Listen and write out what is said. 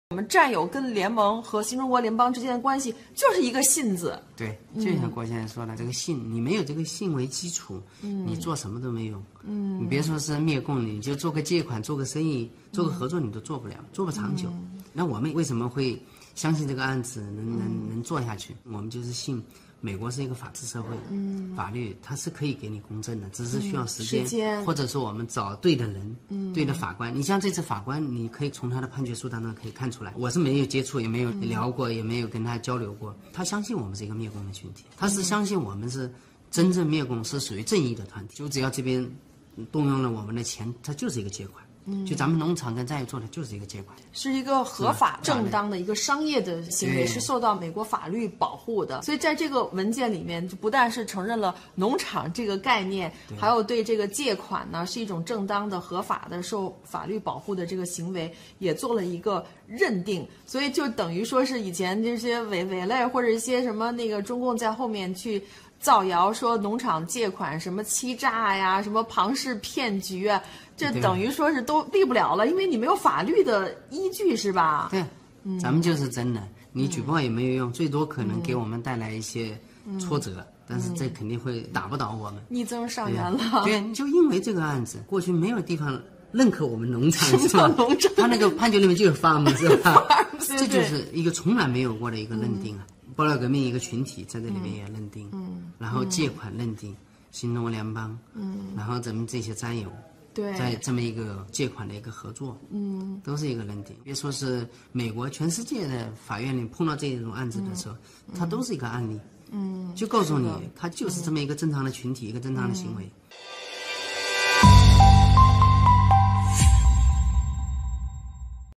我们战友跟联盟和新中国联邦之间的关系就是一个信字。 对，就像郭先生说的，这个信，你没有这个信为基础，你做什么都没用。你别说是灭共，你就做个借款、做个生意、做个合作，你都做不了，做不长久。那我们为什么会相信这个案子能做下去？我们就是信美国是一个法治社会，法律它是可以给你公正的，只是需要时间，或者说我们找对的人，对的法官。你像这次法官，你可以从他的判决书当中可以看出来，我是没有接触，也没有聊过，也没有跟他交流过。他相信我们是一个灭共的群体，他是相信我们是真正灭共，是属于正义的团体。就只要这边动用了我们的钱，它就是一个借款。就咱们农场跟战友做的就是一个借款， 是一个合法正当的一个商业的行为，是受到美国法律保护的。所以在这个文件里面，就不但是承认了农场这个概念，还有对这个借款呢是一种正当的、合法的、受法律保护的这个行为，也做了一个认定。所以就等于说是以前这些伪类或者一些什么那个中共在后面去造谣说农场借款什么欺诈呀、什么庞氏骗局啊，这等于说是都立不了了，因为你没有法律的依据，是吧？ 对，咱们就是真的，你举报也没有用，最多可能给我们带来一些挫折，但是这肯定会打不倒我们， 逆增上缘了。 对，就因为这个案子，过去没有地方认可我们农场，是吧？ 农场， 他那个判决里面就有 farm， 是吧？这就是一个从来没有过的一个认定啊。爆料革命一个群体在这里面也认定，然后借款认定，新中国联邦，然后咱们这些战友， 对， 在这么一个借款的一个合作，都是一个认定。别说是美国，全世界的法院里碰到这种案子的时候，它都是一个案例，就告诉你，它就是这么一个正常的群体，一个正常的行为。